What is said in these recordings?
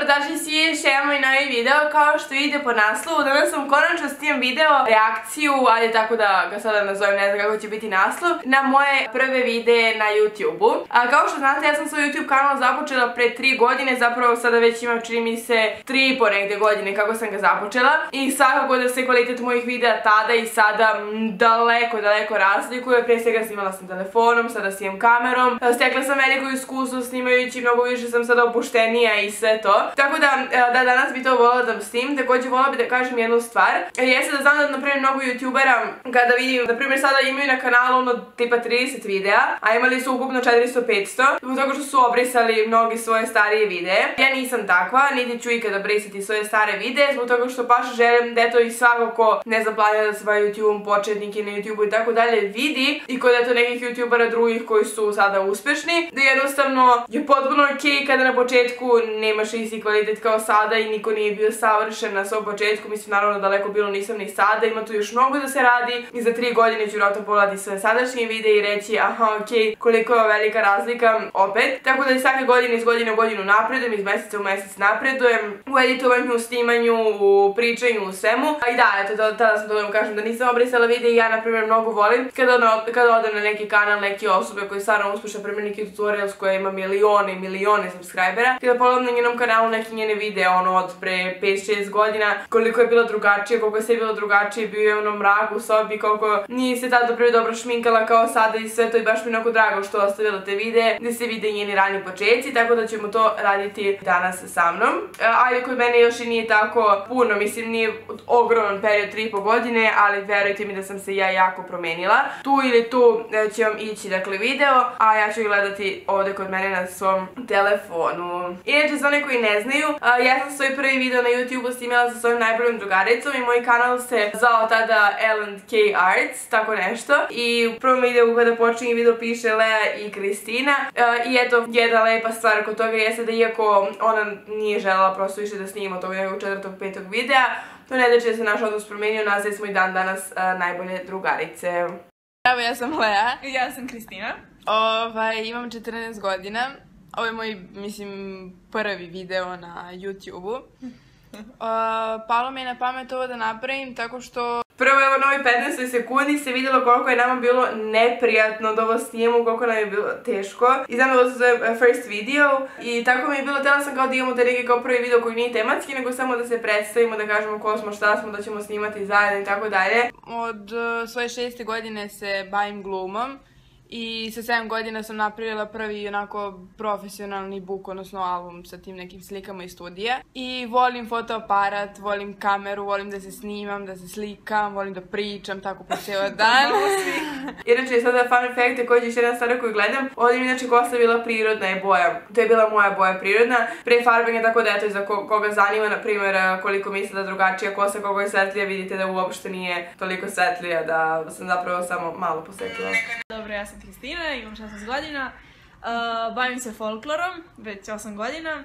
dobrodošli svi, še imamo i novi video. Kao što vidite po naslovu, danas sam konačno snimam video reakciju, ajde tako da ga sada nazovem, ne znam kako će biti naslov, na moje prve videe na YouTube-u. Kao što znate, ja sam svoj YouTube kanal započela pre 3 godine, zapravo sada već imam, čini mi se, 3,5 negde godine kako sam ga započela. I svakako da se kvalitet mojih videa tada i sada daleko razlikuje. Pre svega snimala sam telefonom, sada snimam kamerom. Stekla sam veliko iskustvo snimajući, mnogo više sam sada opuštenija i sve to. Tako da danas bi to volila da snimim. Također volila bi da kažem jednu stvar. Jeste da znam da, na primjer, mnogo youtubera kada vidim, na primjer, sada imaju na kanalu ono tipa 30 videa, a imali su ukupno 400-500, zbog toga što su obrisali mnogi svoje starije videe. Ja nisam takva, niti ću ikada brisati svoje stare videe, zbog toga što baš želim da eto i svako ko ne znam planira da se bavi YouTubeom, početnik i na YouTubeu i tako dalje vidi, i kod eto nekih youtubera drugih koji su sada uspešni, da jednostavno je potpuno okej kada na početku nemaš isti kvalitet kao sada i niko nije bio savršen na svom početku. Mislim, naravno daleko bilo nisam ni sada, ima tu još mnogo da se radi i za 3 godine ću vjerojatno pogledati sve sadašnje videe i reći aha okej, koliko je velika razlika opet. Tako da i svake godine iz godine u godinu napredujem, iz meseca u mesec napredujem u editovanju, u snimanju, u pričanju, u svemu. I da, eto, tada sam to da vam kažem da nisam obrisala videe i ja na primjer mnogo volim kada odem na neki kanal, neke osobe koji stvarno uspešno, primjer neki tutorials koja ima milione i milione subscribera, kada pogledam na njenom kanalu neke njene videe ono od pre 5-6 godina, koliko je bilo drugačije, koliko je sve bilo drugačije, bio je ono mrak u sobi, koliko nije se tada prvi dobro šminkala kao sada i sve to, i baš mi je onako drago što je ostavila te videe gde se vide njeni rani početci, tako da ćemo to raditi danas sa mnom. Ajde, kod mene još i nije tako puno, mislim nije ogroman period 3,5 godine, ali verujte mi da sam se ja jako promenila. Tu ili tu će vam ići dakle video, a ja ću gledati ovde kod mene na svom telefonu. Inače, za one koji ne znaju, ja sam svoj prvi video na YouTube-u snimala sa svojim najboljom drugaricom i moj kanal se zvao tada L&K Arts, tako nešto. I u prvom videu kada počinje video piše Lea i Kristina. I eto, jedna lepa stvar kod toga jeste da iako ona nije želela prosto više da snima tog nekog 4., 5. videa, to ne znači da se naš odnos promenio, nas smo i dan danas najbolje drugarice. Evo, ja sam Lea. I ja sam Kristina. Imam 14 godina. Ovo je moj, mislim, prvi video na YouTube-u. Palo mi je na pamet ovo da napravim tako što prvo evo na ovoj 15 sekundi se vidjelo koliko je nama bilo neprijatno da ovo snijemo, koliko nam je bilo teško. I znam da ovo se zove first video i tako mi je bilo, htjela sam kao da imamo te neke kao prvi video koji nije tematski, nego samo da se predstavimo, da kažemo ko smo, šta smo, da ćemo snimati zajedno i tako dalje. Od svoje 6. godine se bavim glumom. I sa 7 godina sam napravila prvi onako profesionalni book, odnosno album sa tim nekim slikama iz studija. I volim fotoaparat, volim kameru, volim da se snimam, da se slikam, volim da pričam tako po ceo dan. Inače, sada fun fact, također još jedna stvar koju gledam, ovdje mi inače kosa bila prirodna je boja. To je bila moja boja prirodna, pre farbanja, tako da eto, za koga zanima, na primjer, koliko misle da drugačija kosa, koliko je svetlija, vidite da uopšte nije toliko svetlija, da sam zapravo samo malo posvetila. Dobro, ja sam Kristina, imam 16 godina, bavim se folklorom, već 8 godina.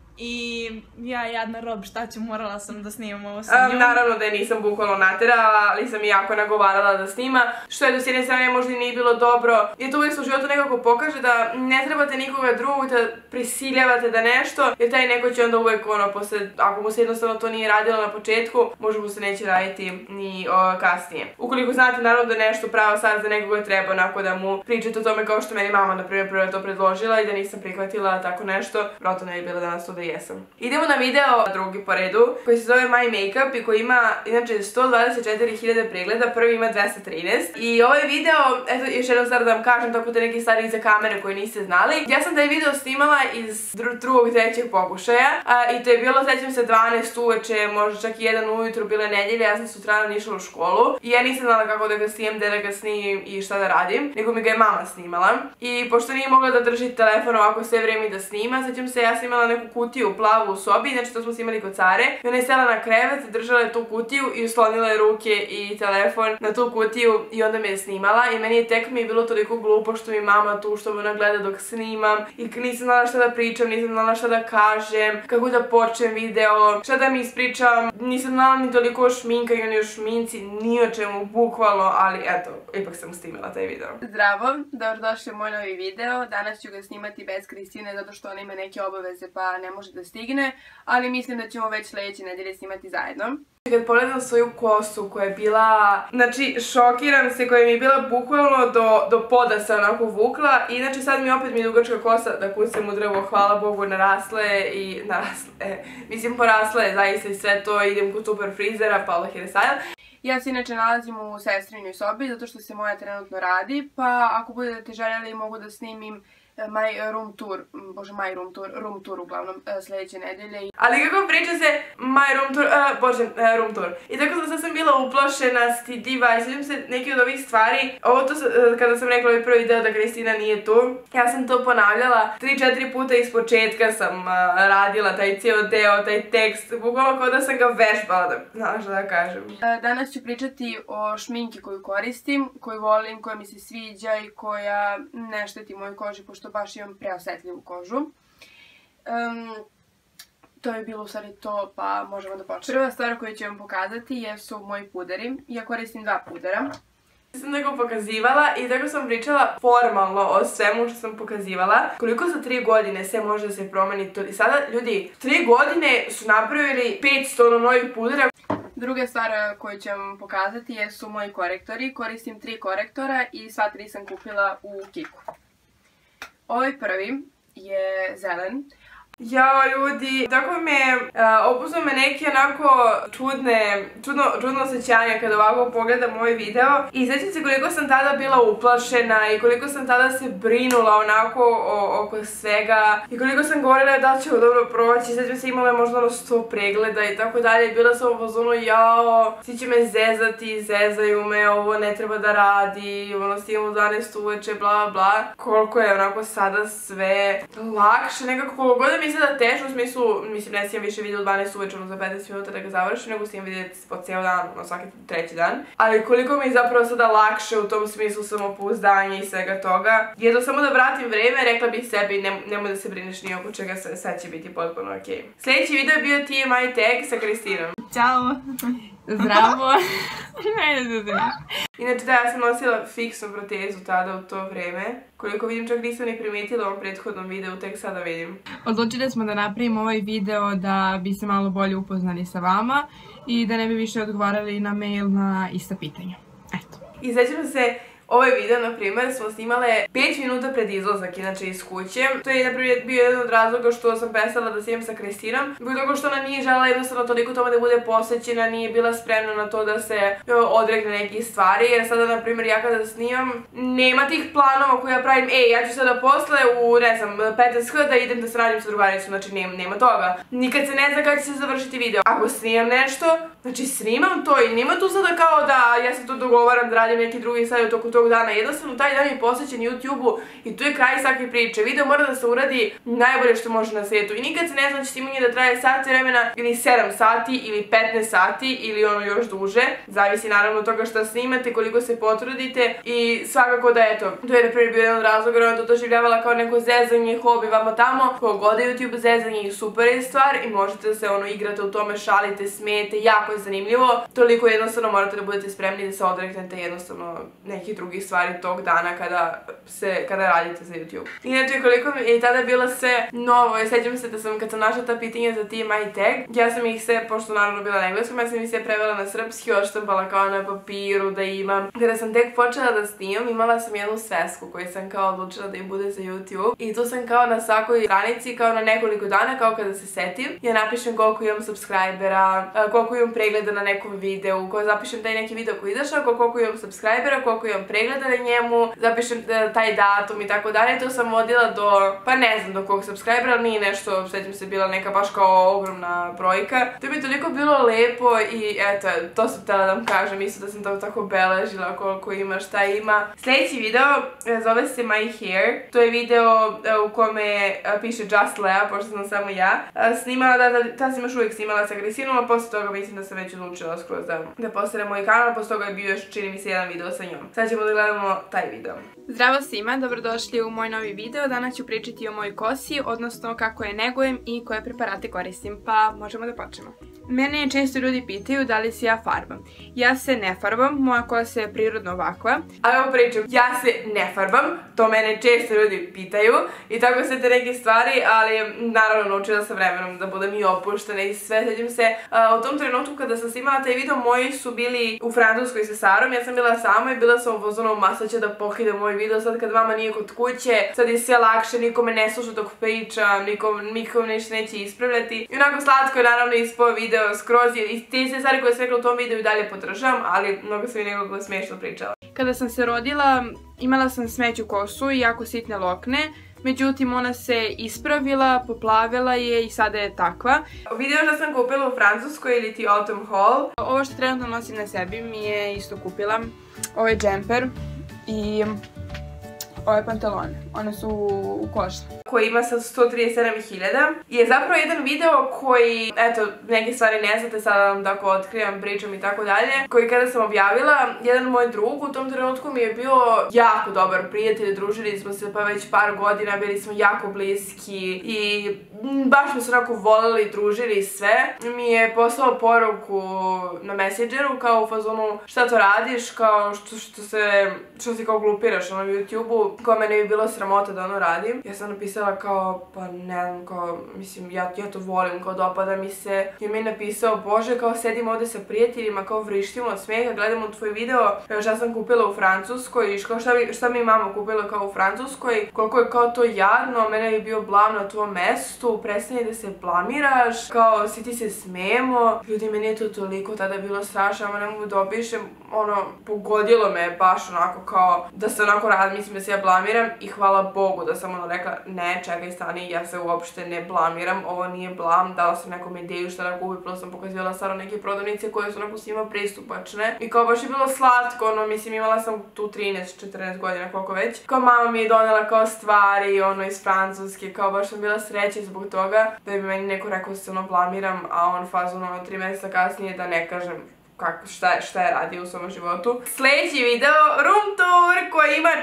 I ja jadna rob, šta ću, morala sam da snimam ovo sa njom. Naravno da je nisam bukvalno naterala, ali sam i jako nagovarala da snima. Što je do s jedne strane možda i nije bilo dobro. Jer to uvijek se u životu nekako pokaže da ne trebate nikoga drugog da prisiljavate da nešto, jer taj neko će onda uvijek ono, ako mu se jednostavno to nije radilo na početku, možda mu se neće raditi ni kasnije. Ukoliko znate naravno da nešto pravo sad za nekoga treba, onako da mu pričate o tome kao što meni mama na primjer prvo to predložila i da nisam prihvatila tako nešto, vjerojatno ne bi bila danas tu da jesam. Idemo na video drugi po redu, koji se zove My Makeup i koji ima inače 124.000 pregleda, prvi ima 213. I ovaj video, eto još jednom stvar da vam kažem, tako te neke stvari iza kamere koje niste znali. Ja sam taj video snimala iz drugog, 3. pokušaja i to je bilo, sećam se, 12 uveče, možda čak i 1 ujutru, bile nedjelje, ja sam sutradan išla u školu i ja nisam znala kako da ga snimam, gde da ga snimim i šta da radim, nego mi ga je mama snimala. I pošto nije mogla da drži telefon ovako sve vrijeme da snima, sećam se, ja sam imala neku kutiju plavu u sobi, znači to smo snimali kod care, i ona je sela na krevet, držala je tu kutiju i uslonila je ruke i telefon na tu kutiju i onda me je snimala i meni je tek mi je bilo toliko glupo što mi mama tu, što me ona gleda dok snimam i nisam znala šta da pričam, nisam znala šta da kažem, kako da počnem video, šta da mi ispričam, nisam znala ni toliko o šminkanju, ni o šminci, ni o čemu, bukvalno, ali eto, ipak sam snimala taj video. Zdravo, dobrodošli u moj novi video, danas ću ga snimati bez Kristine zato što ona ima neke obaveze pa ne može može da stigne, ali mislim da ćemo već sledeće nedelje snimati zajedno. Kad pogledam svoju kosu koja je bila, znači šokiram se, koja mi je bila bukvalno do poda se onako vukla i znači sad mi opet dugačka kosa, da kucam u drvo, hvala Bogu, mislim porasla je zaista i sve to, idem kod super frizera, Paula Hairstyle. Ja se inače nalazim u sestrinjoj sobi zato što se moja trenutno radi, pa ako budete željeli mogu da snimim my room tour uglavnom sledeće nedelje. Ali kako priča se my room tour, room tour. I tako sad sam bila uplašena, stidljiva i sjećam se neki od ovih stvari. Ovo to kada sam rekla ovaj prvi video da Kristina nije tu, ja sam to ponavljala 3-4 puta iz početka sam radila taj cijel deo, taj tekst, bukvalno kao da sam ga vežbala, da znaš da kažem. Danas ću pričati o šminki koju koristim, koju volim, koja mi se sviđa i koja ne šteti mojoj koži, pošto baš imam preosetljivu kožu. To je bilo u stvari to, pa možemo da počnemo. Prva stvar koju ću vam pokazati jesu moji puderi. Ja koristim 2 pudera. Sam tako pokazivala i tako sam pričala formalno o svemu što sam pokazivala. Koliko za 3 godine sve može da se promeni to. I sada, ljudi, 3 godine su napravili 500 novih pudera. Druga stvar koju ću vam pokazati jesu moji korektori. Koristim 3 korektora i sva 3 sam kupila u Kiku. Ovaj prvi je zelen. Jao ljudi, tako opuzno me neke onako čudno osjećanje kada ovako pogledam ovaj video i sjećam se koliko sam tada bila uplašena i koliko sam tada se brinula onako oko svega i koliko sam govorila da će ovo dobro proći, sjećam se imala možda 100 pregleda i tako dalje, bila sam u fazonu jao, svi će me zezati, zezaju me, ovo ne treba da radi, snimam u 12 uveče, bla bla, koliko je onako sada sve lakše, nekako koliko god mi sada težno, u smislu, mislim, ne snimam više video u 12 uveče za 15 minuta da ga završim, nego snimam video po cijel dan, svaki 3. dan. Ali koliko mi je zapravo sada lakše u tom smislu samopouzdanja i svega toga. Jedno samo da vratim vreme, rekla bih sebi, nemoj da se brineš ni oko čega, sad će biti potpuno okej. Sljedeći video je bio TMI tag sa Kristinom. Ćao! Zdravo! Inače da, ja sam nosila fiksnu protezu tada u to vreme. Koliko vidim, čak nisam ni primetila u ovom prethodnom videu, tek sada vidim. Odlučili smo da napravimo ovaj video da bi se malo bolje upoznali sa vama i da ne bi više odgovarali na mail na ista pitanja. Eto. I sećam se, ovaj video, na primjer, smo snimale 5 minuta pred izlazak, inače, iz kuće. To je, na primjer, bio jedan od razloga što sam prestala da snimam sa Kristinom. Zbog toga što ona nije želela jednostavno toliko tome da bude posvećena, nije bila spremna na to da se odrekne nekih stvari. Jer sada, na primjer, ja kada snimam, nema tih planova koje ja pravim, ja ću sada posle u, ne znam, 15h da idem da se radim sa drugaricom, znači nema toga. Nikad se ne zna kada će se završiti video. Ako snimam nešto, znači snimam to i nema tu sada kao da ja se tu dogovaram da radim neki drugi sad u toku tog dana. Jednostavno taj dan je posvećen YouTube-u i tu je kraj svake priče. Video mora da se uradi najbolje što može na svijetu i nikad se ne zna će snimanje da traje sat vremena ili 7 sati ili 15 sati ili ono još duže. Zavisi naravno od toga što snimate, koliko se potrudite i svakako da eto, to je na primjer bio jedan od razloga, ona to doživljavala kao neko zezanje, hobi vamo tamo, kogoda YouTube zezanje i super je stvar i možete da se igrate u tome, šalite, smijete, jako je zanimljivo. Toliko jednostavno morate da budete spremni da se odreknete jednostavno nekih drugih stvari tog dana kada radite za YouTube. Inače, koliko mi je i tada bilo sve novo, i sećam se da sam, kad sam našla ta pitanja za TMI tag, ja sam ih sve, pošto naravno bila na engleskom, ja sam ih sve prevela na srpski, odštampala kao na papiru da imam. Kada sam tek počela da snimam, imala sam jednu svesku koju sam kao odlučila da im bude za YouTube i tu sam kao na svakoj stranici, kao na nekoliko dana, kao kada se setim, ja napišem koliko imam subscribera, koliko imam pregleda na nekom videu, zapišem taj neki video koji je izašao, koliko imam subscribera, koliko imam pregleda na njemu, zapišem taj datum i tako dalje. To sam vodila do, pa ne znam do kog subscribera, ali nije nešto, sećam se, bila neka baš kao ogromna brojka. To mi je toliko bilo lepo i eto, to sam htjela da vam kažem, isto da sam to tako beležila koliko ima, šta ima. Sljedeći video zove se My Hair. To je video u kome piše Just Lea, pošto sam samo ja. Snimala, ta sam još uvijek snimala sa Kristinom, a posle toga mislim da sam već odlučila skroz da postavim moj kanal, posle toga je bio još, čini mi se, jedan video sa njom. Sad ćemo da gledamo taj video. Zdravo svima, dobrodošli u moj novi video. Danas ću pričati o mojoj kosi, odnosno kako je negujem i koje preparate koristim, pa možemo da počnemo. Mene često ljudi pitaju da li se ja farbam. Ja se ne farbam, moja kosa je prirodno ovakva. A evo pričam, ja se ne farbam, to mene često ljudi pitaju i tako sve te neke stvari, ali naravno naučila sam vremenom da budem i opuštena i sve. Sjećam se, u tom trenutku kada sam snimala taj video, moji su bili u Francuskoj sa Sarom, ja sam bila sama i bila sam u fazonu masa će da pokidam moj video sad kad mama nije kod kuće, sad je sve lakše, nikome ne sluša dok pričam, nikom ništa neće ispravljati. I onako slatko je naravno ispao video skroz i te sve stvari koje sam rekla u tom videu i dalje podržavam, ali mnogo sam i nekako smiješno pričala. Kada sam se rodila, imala sam smeću kosu i jako sitne lokne, međutim ona se ispravila, poplavila je i sada je takva. Video što sam kupila u Francuskoj ili ti Autumn Haul. Ovo što trenutno nosim na sebi mi je isto kupila. Ovo je džemper i ove pantalone, one su u kožni. Koji ima sad 137.000 je zapravo jedan video koji, eto, neke stvari ne znate, sada vam tako otkrivam, pričam i tako dalje, koji kada sam objavila, jedan moj drug u tom trenutku mi je bio jako dobar prijatelj, družili smo se pa već par godina, bili smo jako bliski i baš smo se onako voleli, družili i sve. Mi je poslao poruku na Messengeru kao u fazonu šta to radiš, kao što si kao glupiraš na YouTube-u, kao mene bi bilo sramota da ono radim. Ja sam napisala kao, pa ne znam, kao, mislim, ja to volim, kao dopada mi se. I mi je napisao, bože, kao sedim ovde sa prijateljima, kao vrištimo od smijeha, gledamo tvoj video, šta sam kupila u Francuskoj, i šta mi je mama kupila kao u Francuskoj, koliko je kao to jadno, mene je bio blam na tvom mestu, prestani da se blamiraš, kao, svi ti se smijemo. Ljudi, meni je to toliko tada bilo strašno, ama ne mogu da opišem, ono, pogodilo me baš onako kao, da se onako mislim da se ja blamiram i hvala Bogu da sam ono rekla, ne, čekaj, stani, ja se uopšte ne blamiram, ovo nije blam, dala sam nekom ideju šta da kupi, prvo sam pokazivala stvarno neke prodavnice koje su onako svima pristupačne i kao baš je bilo slatko, ono, mislim, imala sam tu 13-14 godina, koliko već. Kao mama mi je donela kao stvari, ono, iz Francuske, kao baš sam bila sreća zbog toga da bi meni neko rekao da se ono blamiram, a on fazon, ono, 3 mjeseca kasnije da ne kažem šta je radio u svom životu. Sljedeći video, room tour koji ima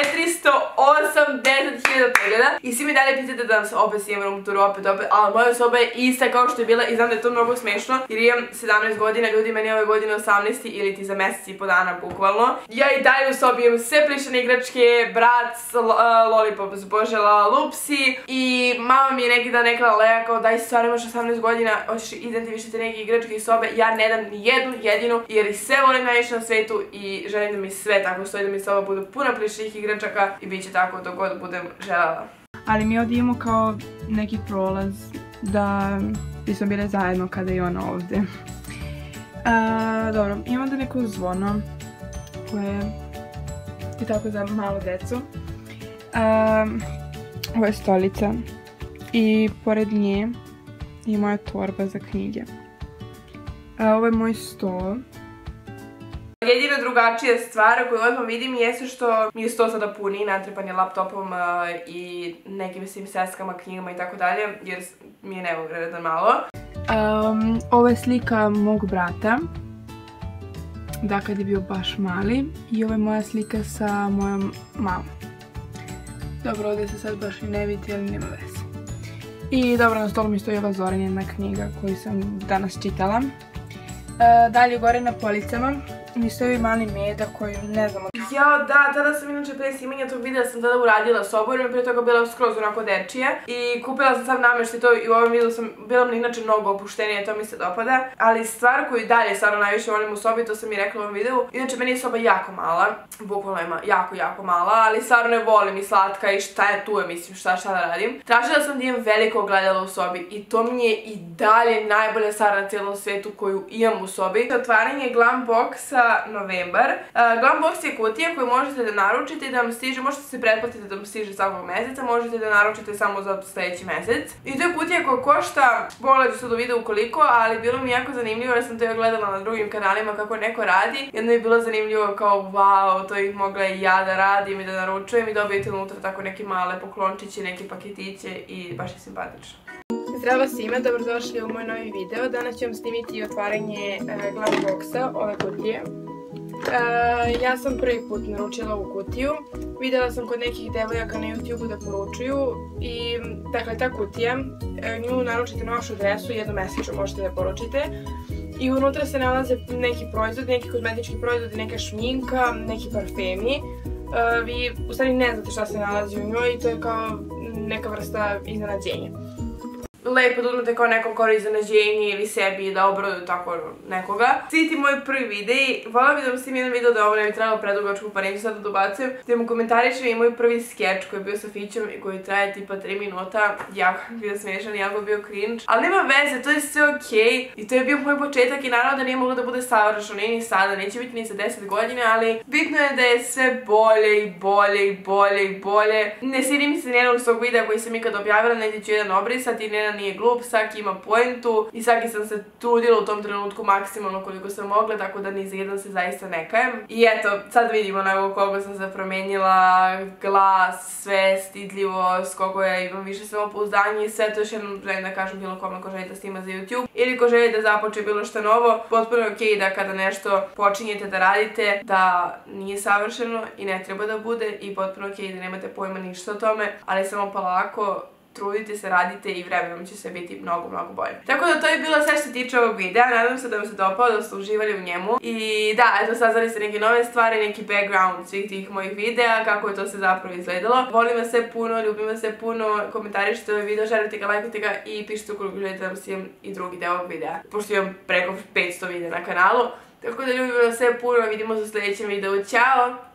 480.000 pregleda i svi mi dalje pitate da vam se opet snimam room tour, opet, ali moja soba je ista kao što je bila i znam da je to mnogo smešno jer imam 17 godina, ljudi, meni je ove godine 18 ili ti za mjesec i po dana bukvalno. Ja i dalje u sobi imam sve plišane igračke, Bratz, Lollipops, bože, Lupsi i mama mi je neki dan rekla, Lea, kao daj stvarno imaš 18 godina, hoćeš identifišiti neke igračke iz sobe, ja ne dam ni jedinu jer i sve volim najviše na svetu i želim da mi sve tako stoji, da mi soba bude puna plišnih igračaka i bit će tako dok god budem željela. Ali mi ovdje imamo kao neki prolaz da bismo bile zajedno kada je ona ovdje. Dobro, imamo da neko zvono koje je tako za malu decu. Ovo je stolica i pored nje je moja torba za knjige. Ovo je moj sto. Jedina drugačija stvar koju odmah vidim jeste što mi je sto sada puni, natripan je laptopom i nekim svim seskama, knjigama i tako dalje, jer mi je nevogradan malo. Ovo je slika mog brata, da kad je bio baš mali, i ovo je moja slika sa mojom mamom. Dobro, ovdje se sad baš i ne vidi, ali nema veze. I dobro, na stolu mi stoji ova Zoranjina knjiga koju sam danas čitala. Dalje gore na policama mi stoji mali Meda koju ne znamo. Jao, da, tada sam inače pre snimanja tog videa sam tada uradila sobu jer mi prije toga bila skroz onako dečije i kupila sam sam namještaj to i u ovom videu sam bila inače mnogo opuštenija, to mi se dopada, ali stvar koju dalje stvarno najviše volim u sobi, to sam i rekla u ovom videu, inače meni je soba jako mala, bukvalno ima jako mala, ali stvarno ne volim i slatka i šta je tu je, mislim, šta da radim. Tražila sam da imam veliko ogledalo u sobi i to mi je i dalje najbolja stvar na cijelom svijetu koju imam u sobi. Otvaranje Glam Boxa novembar. Glam Box je kutija koju možete da naručite i da vam stiže, možete se pretplatiti da vam stiže svakog mjeseca, možete da naručite samo za sljedeći mjesec. I to je kutija koja košta, pogledat ću sad u videu koliko, ali bilo mi jako zanimljivo jer sam to gledala na drugim kanalima kako neko radi i onda mi je bilo zanimljivo kao wow, to ih mogla i ja da radim i da naručujem i dobijete unutra tako neke male poklončiće, neke paketiće i baš je simpatično. Zdravo svima, dobrodošli u moj novi video. Danas ću vam snimiti otvaranje Glam Boxa, ove kutije. Ja sam prvi put naručila ovu kutiju. Videla sam kod nekih devojaka na YouTube-u da poručuju i dakle ta kutija, nju naručite na vašu adresu, jednomesečno možete da je poručite. I unutra se nalaze neki proizvodi, neki kozmetički proizvodi, neka šminka, neki parfemi. Vi u stvari ne znate šta se nalazi u njoj i to je kao neka vrsta iznenađenja. Lepo da uzmete kao nekom koro iznenađenje ili sebi da obradu tako nekoga. Svi ti moji prvi videi, voljela bih da vam snimim jedan video da ovo ne bi trebalo predugačku pa neću sad da dobacujem. Da vam komentarišem i moj prvi skeč koji je bio sa Fićom i koji traje tipa 3 minuta. Jako je bio smiješan, jako je bio cringe. Ali nema veze, to je sve okej. I to je bio moj početak i naravno da nije moglo da bude savršeno, nije ni sada, neće biti ni za 10 godina, ali bitno je da je sve bolje i bolje i bolje i bolje. Ne sviđa mi se nijednog svog videa koji sam ikad objavila, negdje ću jedan obrisati, nijedan nije glup, svaki ima poentu i svaki sam se trudila u tom trenutku maksimalno koliko sam mogla, tako da ni za jedan se zaista ne kajem. I eto, sad vidimo nego koliko sam se promenila, glas, sve, stidljivost, koliko ja imam više samopouzdanje i sve to još jednom želim da kažem bilo kome ko želi da snima za YouTube ili ko želi da započe bilo što novo. Potpuno je okej da kada nešto počinjete da radite da nije savršeno i ne treba da bude i potpuno okej da nemate pojma ništa o tome, ali samo polako trudite se, radite i vremenom će sve biti mnogo, mnogo bolje. Tako da to je bilo sve što se tiče ovog videa, nadam se da vam se dopao, da ste uživali u njemu. I da, eto saznali ste neke nove stvari, neki background svih tih mojih videa, kako je to se zapravo izgledalo. Volim vas sve puno, ljubim vas sve puno, komentarišite ovaj video, šerujte ga, lajkujte ga i pišite ukoliko želite da vam snimam i drugi deo ovog videa, pošto imam preko 500 videa na kanalu. Tako da ljubim vas sve puno, vidimo se u sljedećem videu, ćao!